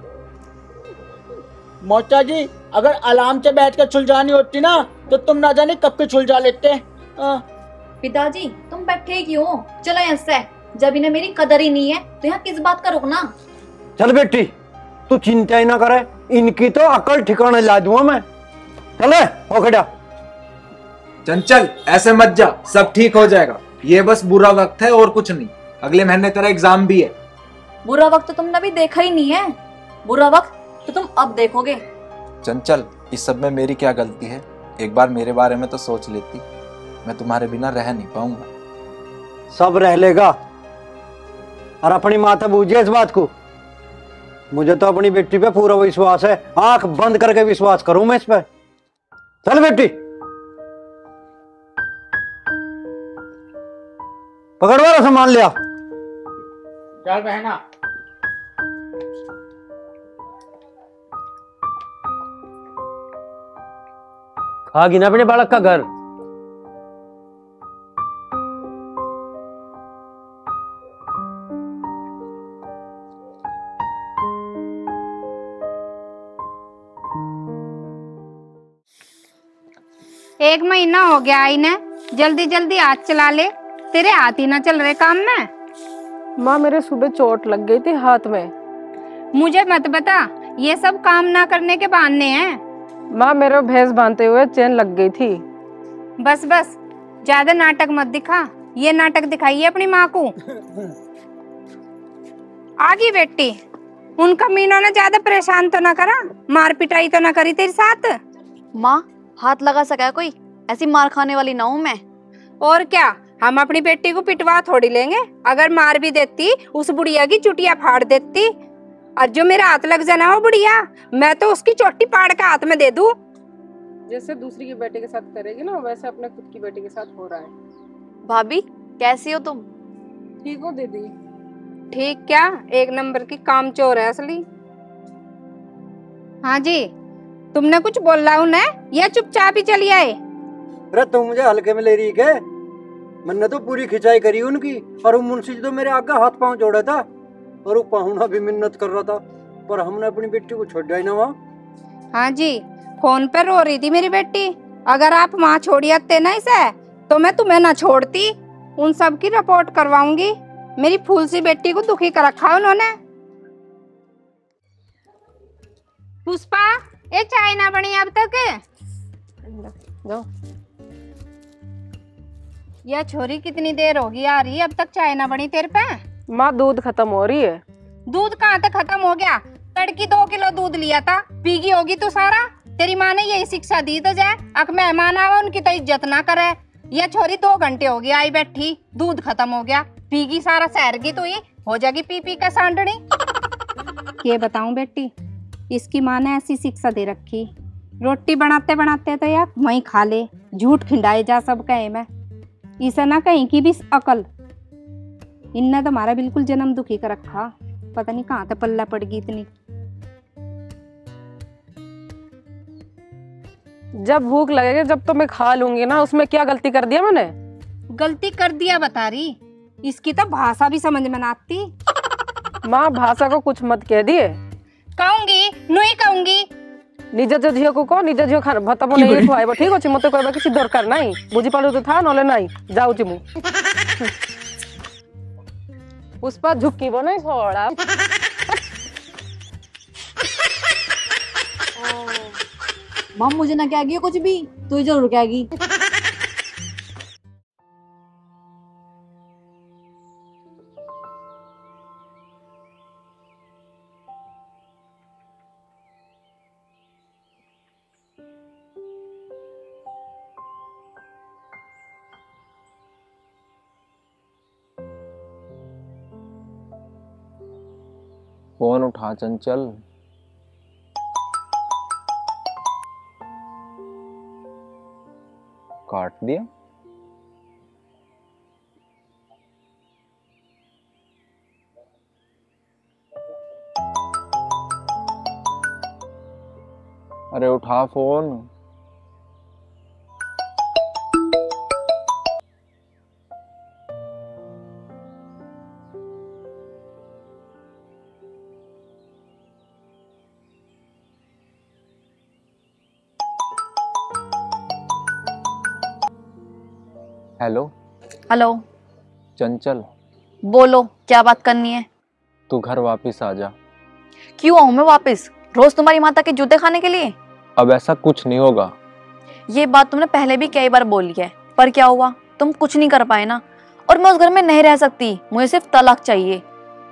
मोचा जी, अगर आराम से बैठ कर सुलझानी होती ना तो तुम ना जाने कब के सुलझा लेते। पिताजी, तुम बैठे क्यों? चलो यहाँ से। जब इन्हें मेरी कदर ही नहीं है तो यहाँ किस बात का रुकना? चल बेटी, तू चिंता ही ना करे, इनकी तो अकल ठिकाने ला दूंगा मैं। चले हो खड़ा। चंचल, ऐसे मत जा, सब ठीक हो जाएगा। ये बस बुरा वक्त है और कुछ नहीं। अगले महीने तेरा एग्जाम भी है। बुरा वक्त तो तुमने अभी देखा ही नहीं है। बुरा वक्त तो तुम अब देखोगे। चंचल, इस सब में मेरी क्या गलती है? एक बार मेरे बारे में तो सोच लेती। मैं तुम्हारे बिना रह नहीं पाऊंगा। सब रह लेगा, और अपनी माता बूझे इस बात को। मुझे तो अपनी बेटी पे पूरा विश्वास है। आंख बंद करके विश्वास करूं मैं इस पे। चल बेटी, पकड़ वाला सामान लिया। चल बहना। खागी ना अपने बालक का घर। एक महीना हो गया आई ने, जल्दी जल्दी हाथ चला ले। तेरे हाथ ही ना चल रहे काम में। माँ, मेरे सुबह चोट लग गई थी हाथ में। मुझे मत बता, ये सब काम ना करने के बहाने हैं। माँ, मेरे भैंस बांधते हुए चैन लग गई थी। बस बस, ज्यादा नाटक मत दिखा। ये नाटक दिखाइए अपनी माँ को। आगी बेटी, उन कमीनों ने ज्यादा परेशान तो ना करा, मार पिटाई तो ना करी तेरे साथ? माँ, हाथ लगा सका है कोई? ऐसी मार खाने वाली ना हूं मैं। और क्या, हम अपनी बेटी को पिटवा थोड़ी लेंगे। अगर मार भी देती, उस बुढ़िया की चुटिया फाड़ देती। और जो मेरा हाथ लग जाना वो बुढ़िया, मैं तो उसकी चोटी पाड़ के हाथ में दे दूं। जैसे दूसरी की बेटी के साथ करेगी ना, वैसे अपने खुद की बेटी के साथ हो रहा है। भाभी, कैसी हो तुम? ठीक हो दीदी? ठीक क्या, एक नंबर की कामचोर है असली। हाँ जी, तुमने कुछ बोला उन्हें या चुपचाप ही चली आए? अरे तुम मुझे हल्के में ले रही है? मैंने तो पूरी खिंचाई करी उनकी, और वो मुंशी जी तो मेरे आगे हाथ पांव जोड़ा था, और वो पाहुना भी मिन्नत कर रहा था, पर हमने अपनी बेटी को छोड़ दिया ना वहाँ। हाँ जी, फोन पर रो रही थी मेरी बेटी। अगर आप वहाँ छोड़ी आते ना इसे, तो मैं तुम्हें ना छोड़ती। उन सब की रिपोर्ट करवाऊंगी। मेरी फूल सी बेटी को दुखी कर रखा उन्होंने। पुष्पा, ये चाय ना बनी अब तक? जाओ। यह छोरी कितनी देर होगी आ रही, अब तक चाय ना बनी तेरे पे? माँ दूध खत्म हो रही है। दूध कहाँ तक खत्म हो गया? तड़की दो किलो दूध लिया था, पीगी होगी तो सारा। तेरी माँ ने यही शिक्षा दी तो जाए, अक मेहमान आवा उनकी तो इज्जत ना करे। यह छोरी दो घंटे हो गया आई बैठी, दूध खत्म हो गया, पीगी सारा शहर की तो ये हो जाएगी पी पी का सांडनी। ये बताऊं बेटी, इसकी माँ ने ऐसी शिक्षा दे रखी, रोटी बनाते बनाते तो यार वहीं खा ले, झूठ खिंडाए जा सब कहे मैं, इसे ना कहीं की भी अकल। इनने तो हमारा बिल्कुल जन्म दुखी कर रखा, पता नहीं कहाँ तक पल्ला पड़ गई इतनी। जब भूख लगेगी जब तो मैं खा लूंगी ना, उसमें क्या गलती कर दिया मैंने? गलती कर दिया बता रही, इसकी तो भाषा भी समझ में ना आती। माँ भाषा को कुछ मत कह दिए। कहूंगी नहीं कहूंगी। निज जो झियो को को निज झियो खाना भतबो नहीं खुआइबो, ठीक अछि? मते कहबा किछि दरकार नाही, बुझी पालो तो था नले नाही, जाऊ छी मु। पुष्पा झुकीबो नहीं छोड़ा। माँ मुझे ना कहेगी कुछ भी, तू जरूर कहेगी। फोन उठा चंचल। काट दिया। अरे उठा फोन। हेलो। हेलो। चंचल। बोलो क्या बात करनी है? तू घर वापस आ जा। क्यों आऊं मैं वापस? रोज तुम्हारी माता के जूते खाने के लिए? अब ऐसा कुछ नहीं होगा। ये बात तुमने पहले भी कई बार बोली है, पर क्या हुआ? तुम कुछ नहीं कर पाए ना। और मैं उस घर में नहीं रह सकती, मुझे सिर्फ तलाक चाहिए।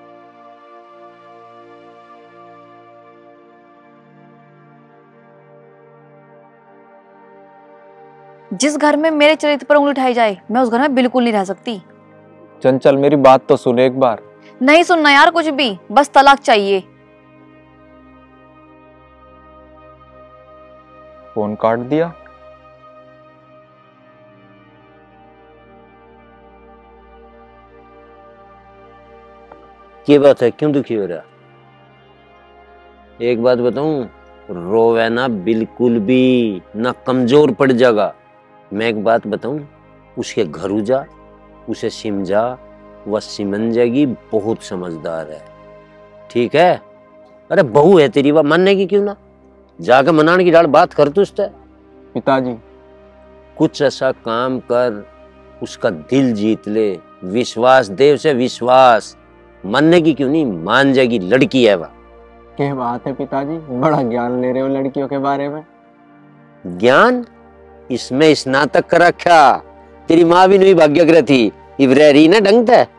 जिस घर में मेरे चरित्र पर उंगली उठाई जाए, मैं उस घर में बिल्कुल नहीं रह सकती। चंचल मेरी बात तो सुन एक बार। नहीं सुनना यार कुछ भी, बस तलाक चाहिए। फोन काट दिया। क्या बात है, क्यों दुखी हो रहा? एक बात बताऊं, रोवे ना बिल्कुल भी ना, कमजोर पड़ जाएगा। मैं एक बात बताऊं, उसके घर जा, उसे सिमझा, वह सिमन जाएगी, बहुत समझदार है, ठीक है? अरे बहू है तेरी, वह मानने की क्यों ना, जाकर मनाने की डाल बात कर तू उससे। पिताजी कुछ ऐसा काम कर, उसका दिल जीत ले, विश्वास दे उसे, विश्वास। मानने की क्यों नहीं, मान जाएगी, लड़की है वह। क्या बात है पिताजी, बड़ा ज्ञान ले रहे हो लड़कियों के बारे में। ज्ञान? इसमें स्नातक कर रखा। तेरी माँ भी नहीं भाग्यग्रह थी, इब्रारी ना ढंग था।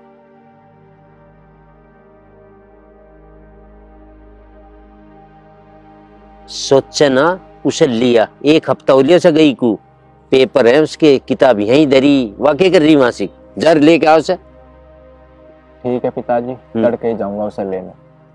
सोचे ना, उसे लिया एक हफ्ता हो लिया से गई को, पेपर है उसके, किताब यहीं धरी, वाकई कर रही मासिक, जर लेके आओ उसे। ठीक है पिताजी, लड़के ही जाऊंगा उसे लेने।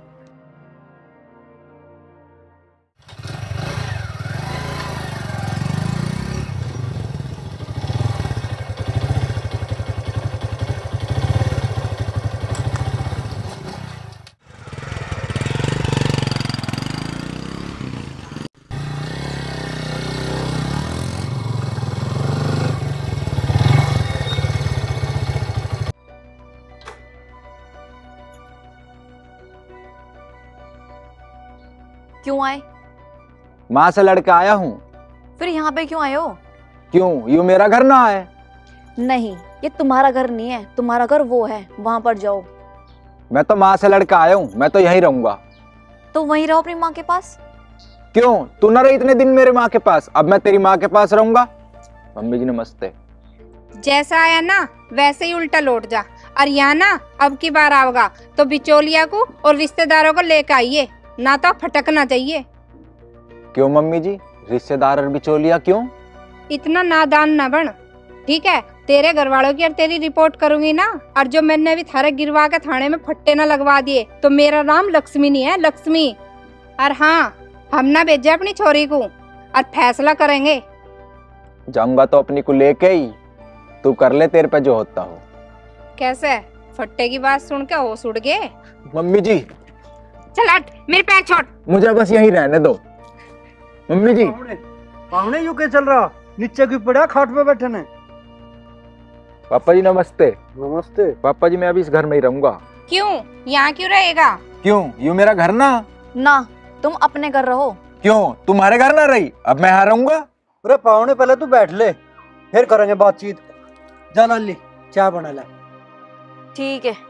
क्यों आए? माँ से लड़के आया हूँ। फिर यहाँ पे क्यों आए हो? क्यों, यू मेरा घर ना है? नहीं, ये तुम्हारा घर नहीं है, तुम्हारा घर वो है, वहां पर जाओ। मैं तो माँ से लड़के आया हूँ, मैं तो यहीं रहूंगा। तो वहीं रहो अपनी माँ के पास। क्यों, तू ना रही इतने दिन मेरे माँ के पास, अब मैं तेरी माँ के पास रहूंगा। मम्मी जी नमस्ते। जैसा आया ना वैसे ही उल्टा लौट जा। और यहाँ ना अब की बार आओगा तो बिचौलिया को और रिश्तेदारों को लेकर आइए, ना तो फटकना चाहिए। क्यों मम्मी जी, रिश्तेदार और बिचौलिया क्यों? इतना नादान ना बन, ठीक है? तेरे घर वालों की और तेरी रिपोर्ट करूंगी ना, और जो मैंने अभी थारे गिरवा के थाने में फट्टे ना लगवा दिए तो मेरा नाम लक्ष्मी नहीं है, लक्ष्मी। और हाँ, हम ना भेजे अपनी छोरी को और फैसला करेंगे। जाऊंगा तो अपनी को लेके ही, तू कर ले तेरे पे जो होता हो। कैसे? फट्टे की बात सुन के होश उड़ गए? मम्मी जी चल हट, मेरे पैर छोड़। मुझे बस यहीं रहने दो। मम्मी जी पाहुणे यू के चल रहा, नीचे क्यों पड़ा, खाट पे बैठे ने। पापा जी नमस्ते। नमस्ते। पापा जी मैं अभी इस घर में ही रहूंगा। क्यों? यहाँ क्यों रहेगा? क्यों? यू मेरा घर ना। ना, तुम अपने घर रहो। क्यों? तुम्हारे घर ना रही, अब मैं यहाँ रहूंगा। अरे पाहुणे पहले तू बैठ ले, फिर करेंगे बातचीत। जा लाली चाय बना ले। ठीक है।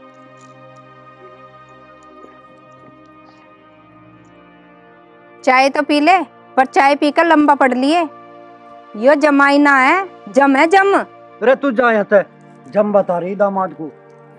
चाय तो पी ले, पर चाय पीकर लंबा पड़ लिए। यो जमाई ना है, जम है जम। अरे तू जा यहाँ से, जम बता रही दामाद को।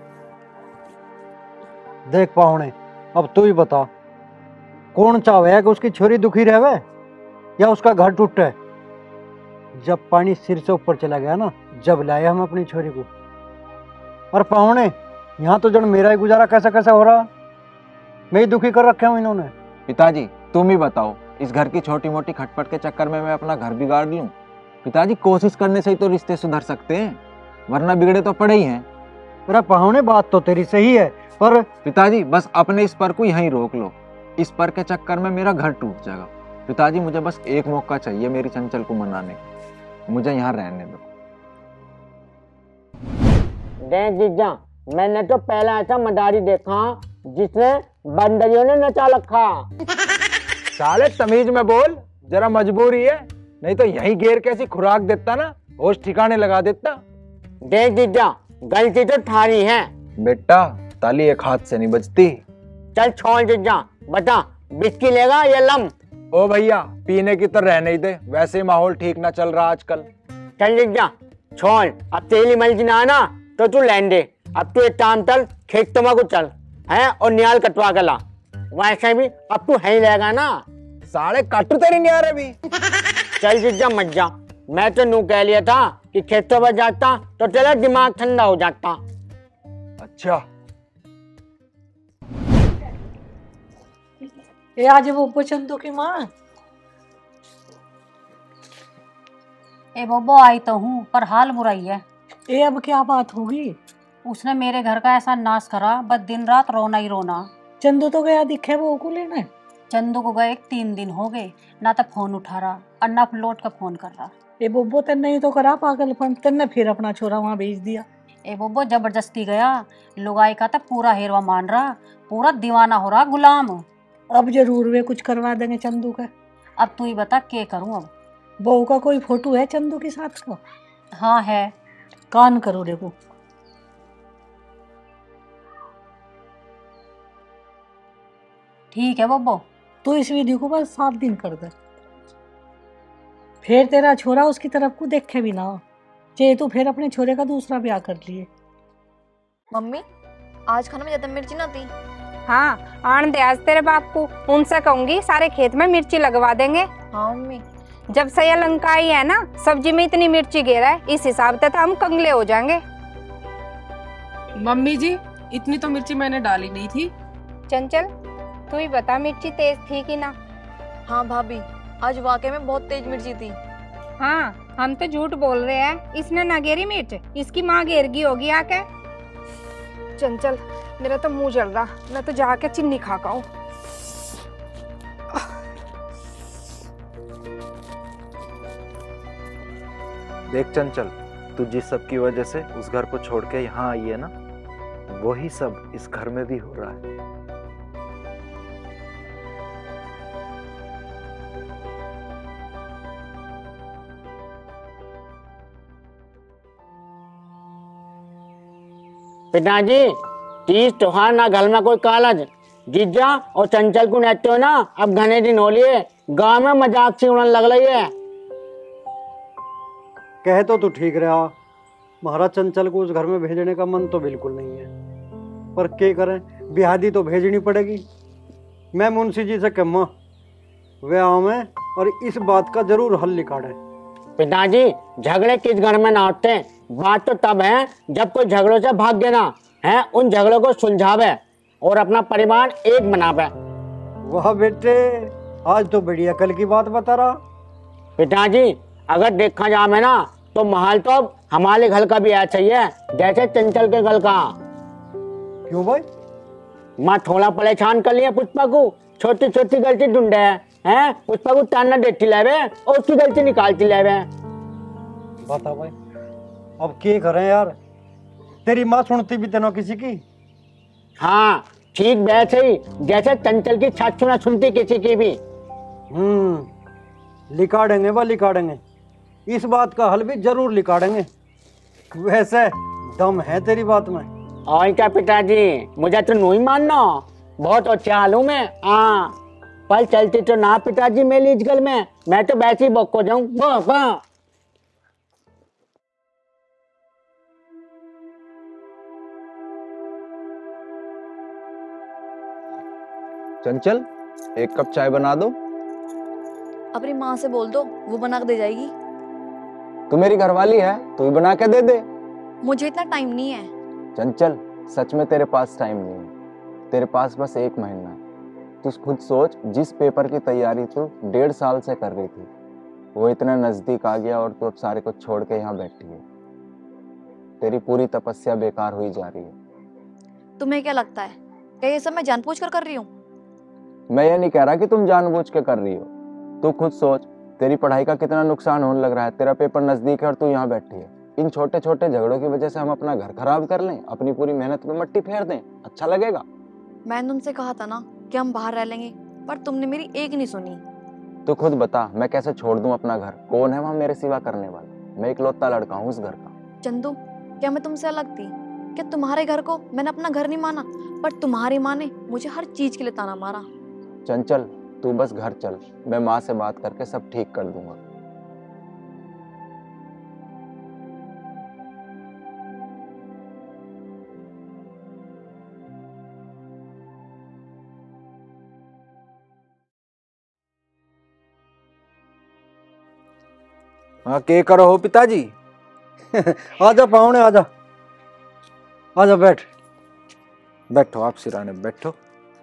देख पाहुणे, अब तू ही बता, कौन चाहे कि उसकी छोरी दुखी रहे या उसका घर टूटे? जब पानी सिर से ऊपर चला गया ना, जब लाए हम अपनी छोरी को। और पाहुणे, यहाँ तो जन मेरा ही गुजारा कैसा कैसा हो रहा, मैं ही दुखी कर रखे हूँ इन्होंने। पिताजी तुम ही बताओ, इस घर की छोटी मोटी खटपट के चक्कर में मैं अपना घर बिगाड़ लूं? पिताजी कोशिश करने से ही तो रिश्ते सुधर सकते हैं, वरना बिगड़े तो पड़े ही हैं। अरे पाहुणे बात तो तेरी सही है, पर पिताजी बस अपने इस पर को यहीं रोक लो, इस पर के चक्कर में मेरा घर टूट जाएगा। पिताजी मुझे बस एक मौका चाहिए मेरी चंचल को मनाने, मुझे यहाँ रहने दो। देख जीजा, मैंने तो पहला ऐसा मदारी देखा जिसने बंदरियों ने नचा रखा। साले तमीज में बोल, जरा मजबूरी है, नहीं तो यही घेर कैसी खुराक देता ना, होश ठिकाने लगा देता। देख जीजा, गलती तो थारी है। बेटा ताली एक हाथ से नहीं बजती। चल छोड़ जीजा, बता बिस्की लेगा या लम? ओ भैया पीने की तो रहने ही दे, वैसे ही माहौल ठीक ना चल रहा आजकल। चल जीजा छोड़, अब तेली मर्जी ना आना तो तू लैंड दे। अब तू एक काम चल, खेत तमा को चल है और नियाल कटवा के ला। वैसे भी अब तू है ही रहेगा ना। साले काटू तेरी नियारे भी। चल जीजा मत जा, मैं तो नू कह लिया था कि खेतों पर जाता तो तेरा दिमाग ठंडा हो जाता। अच्छा ये आज वो चंदू की माँ। ए बोबो आई तो हूँ, पर हाल बुराई है। ये अब क्या बात होगी? उसने मेरे घर का ऐसा नाश करा, बस दिन रात रोना ही रोना। चंदू तो गया दिखे वो को लेने। चंदू को गए तीन दिन हो गए, ना तो फोन उठा रहा और ना लौट का फोन कर रहा। ए बोबो तेन नहीं तो करा पागलपन, तेन फिर अपना छोरा वहाँ भेज दिया। ए बोबो जबरदस्ती गया, लुगाई का तो पूरा हेरवा मान रहा, पूरा दीवाना हो रहा, गुलाम। अब जरूर वे कुछ करवा देंगे चंदू का। अब तू ही बता क्या करूं अब। बहू का कोई फोटो है चंदू के साथ का? हाँ है। कान करो देखो। ठीक है बब्बो, तो इस वीडियो को बस सात दिन कर दे, फिर तेरा छोरा उसकी तरफ को देखे भी ना, चाहे तो फिर अपने छोरे का दूसरा ब्याह कर लिए। मम्मी आज खाने में ज्यादा मिर्ची ना थी। हाँ आन दे आज तेरे बाप को, उनसे कहूंगी सारे खेत में मिर्ची लगवा देंगे। हाँ मम्मी, जब से ये लंकाई है ना, सब्जी में इतनी मिर्ची गिरा है, इस हिसाब से तो हम कंगले हो जाएंगे। मम्मी जी इतनी तो मिर्ची मैंने डाली नहीं थी। चंचल तू ही बता, मिर्ची तेज थी कि ना? हाँ भाभी, आज वाकई में बहुत तेज मिर्ची थी। हाँ हम तो झूठ बोल रहे हैं, इसने ना घेरी मिर्च, इसकी माँ घेर गई होगी आके। चंचल मेरा तो मुंह जल रहा, मैं तो जाके चिन्नी खा का हूँ। देख चंचल, तू जिस सब की वजह से उस घर को छोड़ के यहाँ आई है ना, वही सब इस घर में भी हो रहा है। पिताजी तीज त्योहार ना घर में कोई कालज, जीजा और चंचल को नेते हो ना, अब घने दिन हो लिए, गांव में मजाक सी उड़न लग रही है। कहे तो तू ठीक रहा, महाराज चंचल को उस घर में भेजने का मन तो बिल्कुल नहीं है, पर क्या करें, बिहादी तो भेजनी पड़ेगी। मैं मुंशी जी से कहूँ वे आओ में और इस बात का जरूर हल निकाले। पिताजी झगड़े किस घर में ना होते, बात तो तब है जब कोई झगड़ों से भाग गया ना है, उन झगड़ों को सुलझावे और अपना परिवार एक बनावे। वाह बेटे, आज तो बढ़िया कल की बात बता रहा। पिताजी अगर देखा जाए ना तो महल तो अब हमारे घर का भी आ चाहिए, जैसे चंचल के घर का। क्यों भाई? माँ थोड़ा परेशान कर लिया पुष्पा को, छोटी छोटी गलती ढूंढे हैं, पुष्पा को ताना देती लेवे और उसकी गलती निकालती लेवे। बता भाई, अब क्या करें यार, तेरी माँ सुनती भी तेनो किसी की। हाँ ठीक वैसे ही जैसे चंचल की छाछू ना सुनती किसी की भी। हम्म लिकाड़ेंगे वह लिकाड़ेंगे, इस बात का हल भी जरूर लिकाड़ेंगे। वैसे दम है तेरी बात में। और क्या पिताजी, मुझे तो नहीं मानना, बहुत अच्छा हाल हूँ मैं। हाँ पल चलती तो ना पिताजी मेरी इस गल में, मैं तो वैसे ही बक्को जाऊँ। वाह वाह। चंचल एक कप चाय बना दो। अपनी माँ से बोल दो, वो बना के दे जाएगी। तू मेरी घरवाली है, तू ही बना के दे दे। मुझे इतना टाइम नहीं है। चंचल सच में तेरे पास टाइम नहीं है, तेरे पास बस एक महीना है। तू खुद सोच, जिस पेपर की तैयारी तू डेढ़ साल से कर रही थी वो इतना नजदीक आ गया और तू अब सारे को छोड़ के यहाँ बैठी है। तेरी पूरी तपस्या बेकार हुई जा रही है। तुम्हें क्या लगता है, क्या ये सब मैं जानबूझ कर कर रही हूँ? मैं ये नहीं कह रहा कि तुम जानबूझ के कर रही हो, तू खुद सोच तेरी पढ़ाई का कितना नुकसान होने लग रहा है। तेरा पेपर नजदीक है और तू यहाँ बैठी है। इन छोटे छोटे झगड़ों की वजह से हम अपना घर खराब कर लें, अपनी पूरी मेहनत में मट्टी फेर दें, अच्छा लगेगा? मैंने तुमसे कहा था ना कि हम बाहर रह लेंगे, पर तुमने मेरी एक नहीं सुनी। तू खुद बता, मैं कैसे छोड़ दूं अपना घर? कौन है वहाँ मेरे सिवा करने वाला? मैं इकलौता लड़का हूँ उस घर का। चंदू क्या मैं तुमसे अलग थी? क्या तुम्हारे घर को मैंने अपना घर नहीं माना, पर तुम्हारी माँ ने मुझे हर चीज के लिए ताना मारा। चंचल तू बस घर चल, मैं माँ से बात करके सब ठीक कर दूंगा। हाँ के करो हो पिताजी? आजा पाहुणे आजा, आजा बैठ। बैठो आप सिराने बैठो।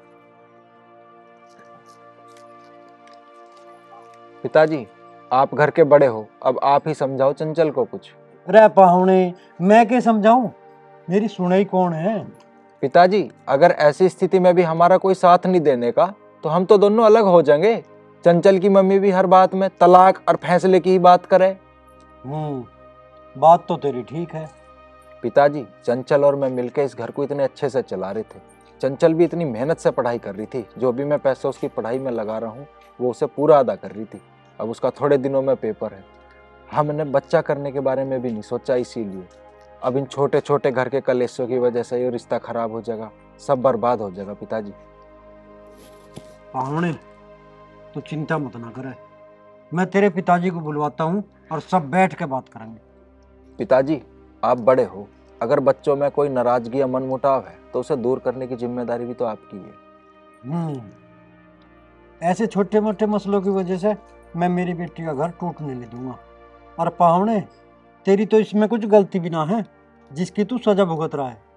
पिताजी आप घर के बड़े हो, अब आप ही समझाओ चंचल को कुछ। रे पाहुणे मैं क्या समझाऊं, मेरी सुनाई कौन है? पिताजी अगर ऐसी स्थिति में भी हमारा कोई साथ नहीं देने का तो हम तो दोनों अलग हो जाएंगे। चंचल की मम्मी भी हर बात में तलाक और फैसले की ही बात करे। हम्म बात तो तेरी ठीक है। पिताजी चंचल और मैं मिलकर इस घर को इतने अच्छे से चला रहे थे। चंचल भी इतनी मेहनत से पढ़ाई कर रही थी, जो भी मैं पैसा उसकी पढ़ाई में लगा रहा हूँ वो उसे पूरा अदा कर रही थी। अब उसका थोड़े दिनों में पेपर है, हमने बच्चा करने के बारे में भी नहीं सोचा, इसीलिए अब इन छोटे छोटे घर के कलेशों की वजह से ये रिश्ता खराब हो जाएगा, सब बर्बाद हो जाएगा। पिताजी पाहुणे तो चिंता मत ना करे, मैं तेरे पिताजी को बुलवाता हूँ और सब बैठ के बात करेंगे। पिताजी आप बड़े हो, अगर बच्चों में कोई नाराजगी या मनमुटाव है तो उसे दूर करने की जिम्मेदारी भी तो आपकी है। हम्म ऐसे छोटे मोटे मसलों की वजह से मैं मेरी बेटी का घर टूटने नहीं दूंगा। और पाहुणे तेरी तो इसमें कुछ गलती भी ना है जिसकी तू सजा भुगत रहा है।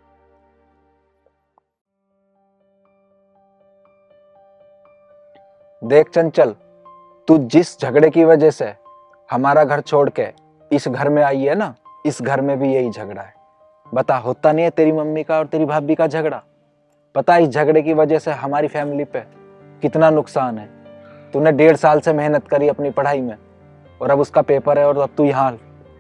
देख चंचल, तू जिस झगड़े की वजह से हमारा घर छोड़ के इस घर में आई है ना, इस घर में भी यही झगड़ा है। बता होता नहीं है तेरी मम्मी का और तेरी भाभी का झगड़ा? पता इस झगड़े की वजह से हमारी फैमिली पे कितना नुकसान है। तूने डेढ़ साल से मेहनत करी अपनी पढ़ाई में और अब उसका पेपर है और अब तू यहाँ।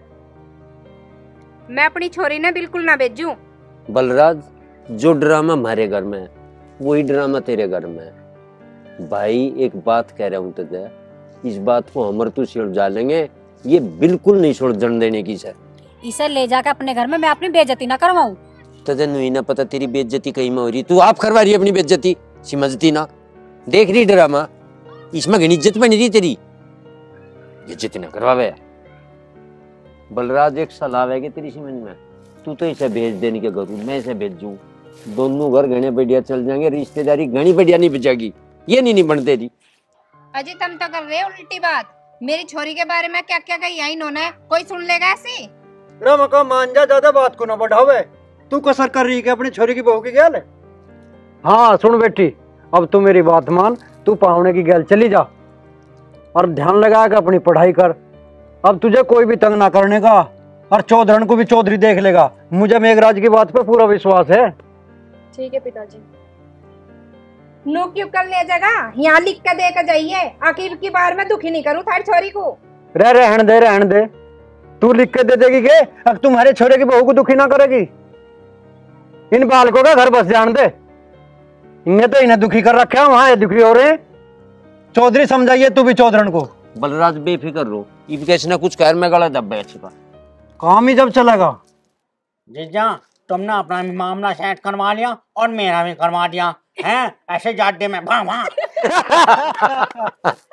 मैं अपनी छोरी ने बिल्कुल ना भेजूं। बलराज जो ड्रामा हमारे घर में है वही ड्रामा तेरे घर में है। भाई एक बात कह रहा हूँ तुझे, इस बात को हम और तू सुलझा लेंगे, ये बिल्कुल नहीं सुलझन देने की है। इसे ले जाकर अपने घर में मैं अपनी बेइज्जती ना करवाऊं। तुझे नहीं ना पता तेरी बेइज्जती कहीं में हो रही, तू आप करवा रही है अपनी बेइज्जती, समझती ना? देख रही ड्रामा, इसमें घनी इज्जत बन रही तेरी, इज्जत ना करवावे। बलराज एक सलाह है कि तेरी समझ में, तू तो इसे भेज देने के करूँ, मैं इसे भेजूं, दोनों घर घने बढ़िया चल जाएंगे, रिश्तेदारी घनी बढ़िया नहीं बचेगी, ये नहीं नहीं बनते जी। अजी तुम तो कर रहे हो उल्टी बात। मेरी छोरी के बारे में क्या क्या कही है इन्होंने, कोई सुन लेगा ऐसी? रमका मान जा, ज्यादा बात को ना बढ़ावे। तू कसर कर रही है अपनी छोरी की बहू की गैल। हाँ सुन बेटी, अब तू मेरी बात मान, तू पाहुणे की गैल चली जा और ध्यान लगा के अपनी पढ़ाई कर। अब तुझे कोई भी तंग ना करने का, और चौधरन को भी चौधरी देख लेगा। मुझे मेघराज की बात पे पूरा विश्वास है। ठीक है पिताजी। नो क्यों कर ले जगह, यहाँ लिख के दे के जाइए, आखिर की बार में दुखी नहीं करूँ थारी छोरी को। रह रहन दे रहन दे, तू लिख के दे देगी के अब तुम्हारे छोरे की बहू को दुखी ना करेगी। इन बालकों का घर बस जान दे, इन्हें तो इन्हें दुखी कर रखा है, वहां दुखी हो रहे हैं। चौधरी समझाइए तू भी चौधरन को। बलराज बेफिक्र रहो, इब कैसे ना कुछ कर में गला दब्बे अच्छी बात, काम ही जब चलेगा। जीजा तुमने अपना भी मामला सेट करवा लिया और मेरा भी करवा दिया है, ऐसे जाते में भा भा।